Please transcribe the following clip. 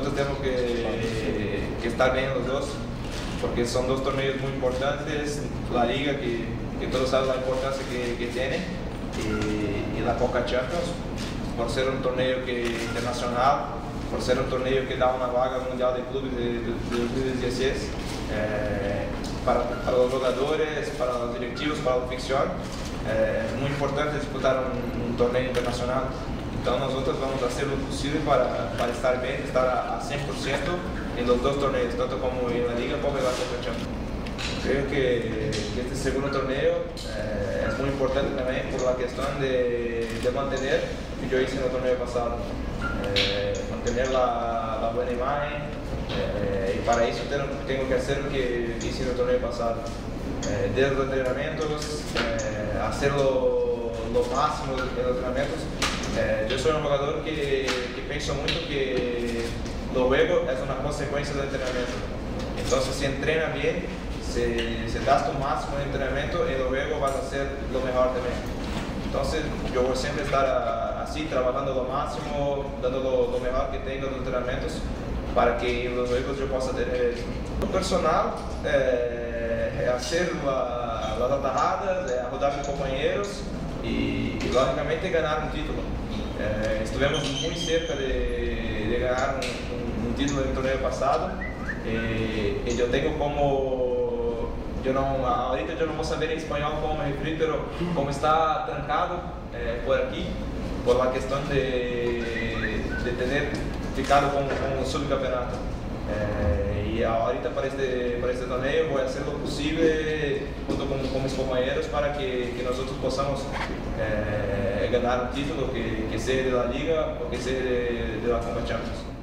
nosotros tenemos que estar bien los dos, porque son dos torneos muy importantes, la Liga que todos saben la importancia que tiene, y la Conca Champions, por ser un torneo internacional, por ser un torneo que da una vaga mundial de clubes de 2016, para los jugadores, para los directivos, para la afición, es muy importante disputar un torneo internacional. Então nosotros vamos a hacer lo posible para estar bien, estar a 100% en los dos torneos, tanto como en la Liga como en la Conca Champions. Creo que este segundo torneo es muy importante también por la cuestión de mantener lo que yo hice en el torneo pasado, mantener la buena imagen, y para eso tengo que hacer lo que hice en el torneo pasado, desde los entrenamientos, hacerlo lo máximo en los entrenamientos. Yo soy un jugador que pienso mucho que lo luego es una consecuencia del entrenamiento. Entonces, si entrenas bien, si das tu máximo en entrenamiento, y luego vas a hacer lo mejor también. Entonces, yo voy siempre a estar así, trabajando lo máximo, dando lo mejor que tengo en los entrenamientos, para que luego yo pueda tener lo personal, hacer las atajadas, ajudar a mis compañeros y lógicamente ganar un título. Estuvimos muy cerca de ganar un título en el torneo pasado, y yo tengo como, ahorita yo no voy a saber en español cómo me referir, pero como está trancado por aquí, por la cuestión de tener ficado con un subcampeonato. Y ahorita para este torneo voy a hacer lo posible junto con mis compañeros para que nosotros podamos ganar un título, que sea de la Liga o que sea de la Conca Champions.